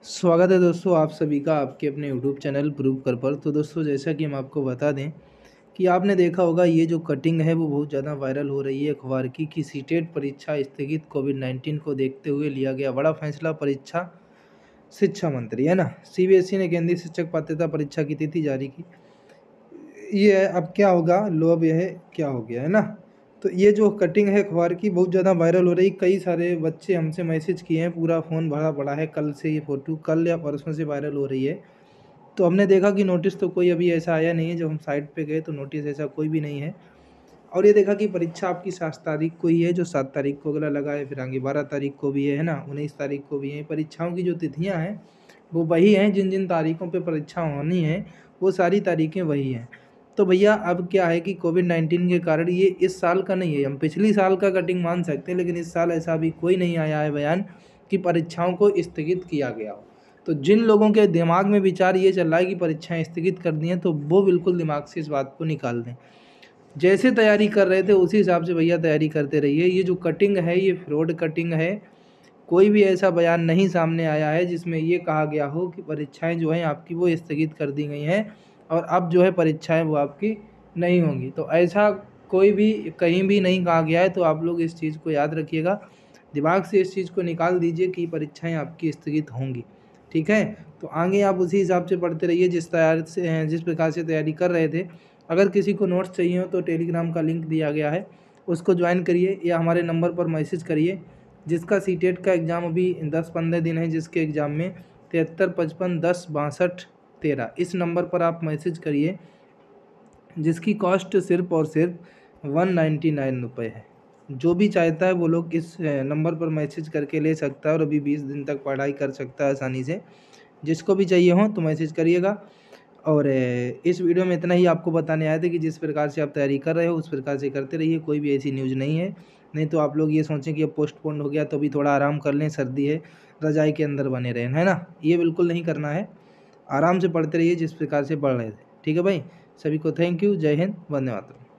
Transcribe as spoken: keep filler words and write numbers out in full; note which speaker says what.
Speaker 1: स्वागत है दोस्तों आप सभी का आपके अपने यूट्यूब चैनल प्रूव कर पर। तो दोस्तों जैसा कि हम आपको बता दें कि आपने देखा होगा ये जो कटिंग है वो बहुत ज़्यादा वायरल हो रही है अखबार की कि सीटेट परीक्षा स्थगित, कोविड नाइन्टीन को देखते हुए लिया गया बड़ा फैसला। परीक्षा शिक्षा मंत्री है ना, सीबीएसई ने केंद्रीय शिक्षक पात्रता परीक्षा की तिथि जारी की। ये है, अब क्या होगा लो, अब यह क्या हो गया है ना। तो ये जो कटिंग है अखबार की बहुत ज़्यादा वायरल हो रही। कई सारे बच्चे हमसे मैसेज किए हैं, पूरा फ़ोन भरा पड़ा है। कल से ये फ़ोटो कल या परसों से वायरल हो रही है। तो हमने देखा कि नोटिस तो कोई अभी ऐसा आया नहीं है। जब हम साइट पे गए तो नोटिस ऐसा कोई भी नहीं है। और ये देखा कि परीक्षा आपकी सात तारीख को ही है, जो सात तारीख को अगला लगा है, फिर आगे बारह तारीख को भी है है ना, उन्नीस तारीख को भी है। परीक्षाओं की जो तिथियाँ हैं वो वही हैं, जिन जिन तारीखों पे परीक्षा होनी है वो सारी तारीखें वही हैं। तो भैया अब क्या है कि कोविड नाइन्टीन के कारण ये इस साल का नहीं है। हम पिछली साल का कटिंग मान सकते हैं, लेकिन इस साल ऐसा अभी कोई नहीं आया है बयान कि परीक्षाओं को स्थगित किया गया हो। तो जिन लोगों के दिमाग में विचार ये चल रहा है कि परीक्षाएं स्थगित कर दी हैं, तो वो बिल्कुल दिमाग से इस बात को निकाल दें। जैसे तैयारी कर रहे थे उसी हिसाब से भैया तैयारी करते रहिए। ये जो कटिंग है ये फ्रॉड कटिंग है। कोई भी ऐसा बयान नहीं सामने आया है जिसमें ये कहा गया हो कि परीक्षाएं जो हैं आपकी वो स्थगित कर दी गई हैं और अब जो है परीक्षाएं वो आपकी नहीं होंगी। तो ऐसा कोई भी कहीं भी नहीं कहा गया है। तो आप लोग इस चीज़ को याद रखिएगा, दिमाग से इस चीज़ को निकाल दीजिए कि परीक्षाएं आपकी स्थगित होंगी। ठीक है, तो आगे आप उसी हिसाब से पढ़ते रहिए जिस तैयार से जिस प्रकार से तैयारी कर रहे थे। अगर किसी को नोट्स चाहिए हो तो टेलीग्राम का लिंक दिया गया है, उसको ज्वाइन करिए या हमारे नंबर पर मैसेज करिए। जिसका सीटेट का एग्ज़ाम अभी दस पंद्रह दिन है, जिसके एग्ज़ाम में तिहत्तर पचपन दस बासठ तेरह, इस नंबर पर आप मैसेज करिए, जिसकी कॉस्ट सिर्फ और सिर्फ वन नाइन्टी नाइन रुपये है। जो भी चाहता है वो लोग इस नंबर पर मैसेज करके ले सकता है और अभी बीस दिन तक पढ़ाई कर सकता है आसानी से। जिसको भी चाहिए हो तो मैसेज करिएगा। और इस वीडियो में इतना ही आपको बताने आए थे कि जिस प्रकार से आप तैयारी कर रहे हो उस प्रकार से करते रहिए। कोई भी ऐसी न्यूज़ नहीं है, नहीं तो आप लोग ये सोचें कि अब पोस्टपोन हो गया तो अभी थोड़ा आराम कर लें, सर्दी है, रजाई के अंदर बने रहें, है ना। ये बिल्कुल नहीं करना है, आराम से पढ़ते रहिए जिस प्रकार से पढ़ रहे थे। ठीक है भाई, सभी को थैंक यू, जय हिंद, वंदे मातरम।